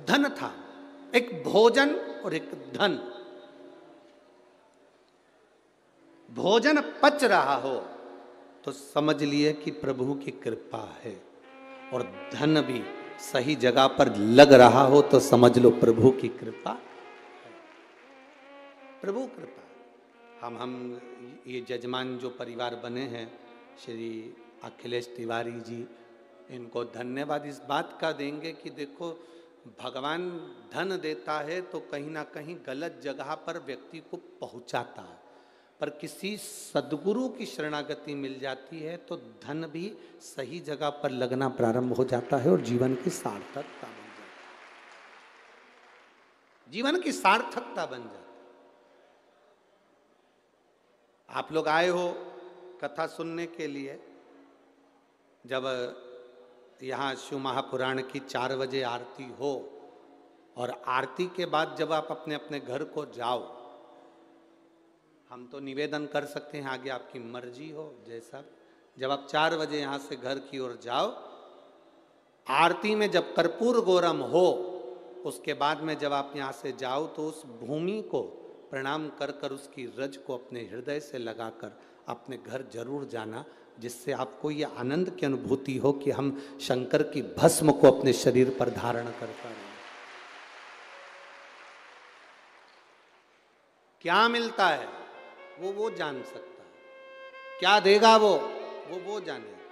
धन था, एक भोजन और एक धन। भोजन पच रहा हो तो समझ लिए कि प्रभु की कृपा है, और धन भी सही जगह पर लग रहा हो तो समझ लो प्रभु की कृपा है। प्रभु कृपा। हम ये जजमान जो परिवार बने हैं, श्री अखिलेश तिवारी जी, इनको धन्यवाद इस बात का देंगे कि देखो, भगवान धन देता है तो कहीं ना कहीं गलत जगह पर व्यक्ति को पहुंचाता है, पर किसी सद्गुरु की शरणागति मिल जाती है तो धन भी सही जगह पर लगना प्रारंभ हो जाता है और जीवन की सार्थकता बन जाती है। जीवन की सार्थकता बन जाती है। आप लोग आए हो कथा सुनने के लिए, जब यहाँ शिव महापुराण की 4 बजे आरती हो और आरती के बाद जब आप अपने अपने घर को जाओ, हम तो निवेदन कर सकते हैं, आगे आपकी मर्जी हो जैसा। जब आप 4 बजे यहाँ से घर की ओर जाओ, आरती में जब कर्पूर गौरम हो, उसके बाद में जब आप यहाँ से जाओ तो उस भूमि को प्रणाम कर कर उसकी रज को अपने हृदय से लगाकर अपने घर जरूर जाना, जिससे आपको ये आनंद की अनुभूति हो कि हम शंकर की भस्म को अपने शरीर पर धारण कर पा रहे हैं। क्या मिलता है वो जान सकता है, क्या देगा वो जाने।